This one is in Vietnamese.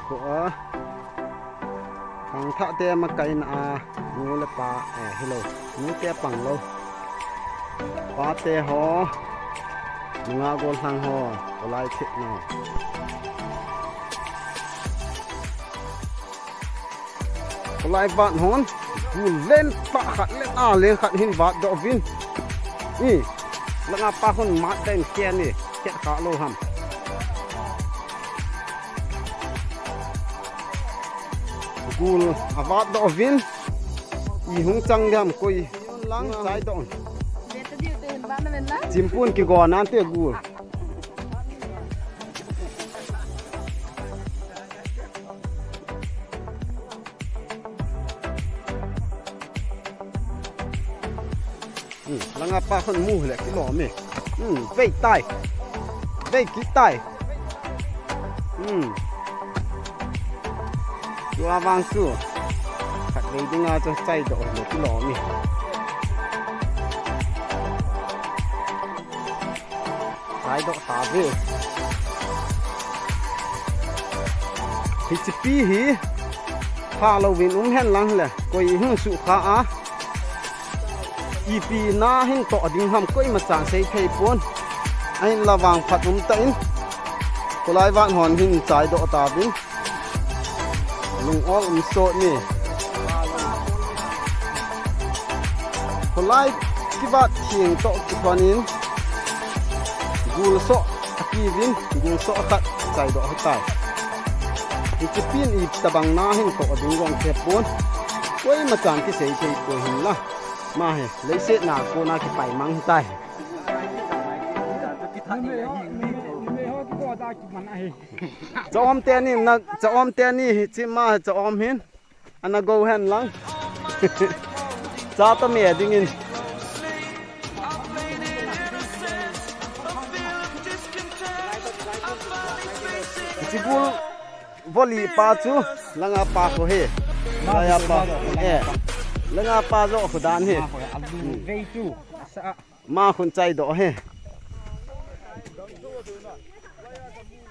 của thằng thợ te mà cây nà ngô là pa hello ngô te bằng lâu pa te ho ngã gol thang ho có lại chết nào có lại vạn hòn lên pa khát lên khát hin vạt đọ vin nè là ngã pa con mát đen kia nè chết khá lâu hầm gul avat do vin I hung chang dam koi lang sai don chimpun ki go nan te gul lang apa khon mu le ki lo me vei tai vei ki tai Chua vang su khát lấy tiếng cho chay độ một cái lò này chay độ thả về thì chỉ pi hí pha lâu viên hen lăng là coi hương sự khá á pi na hen tọ đinh hầm coi mà chẳng xây thay buôn anh là vàng phật tay có lại vạn hòn hình chay độ thả về lung all sốt nè, còn lại cái bát thiền tọt cái con in, gul sọ akivin gul sọ khát chạy đỏ hết tài, thì cái pin ip tabang na hin tọt đúng gong kẹp bốn, quay mà chẳng cái sấy thấy của hình là, mà hè lấy sét nào cô na cái phải mang hết tài. Cho om tên ni na cho om tên ni chỉ mà cho om hin anh go hen lăng cho tao mẹ đi in chỉ bul volley pa chu langa pa ko he langa pa langa pa zo khudan he ma khun chai do he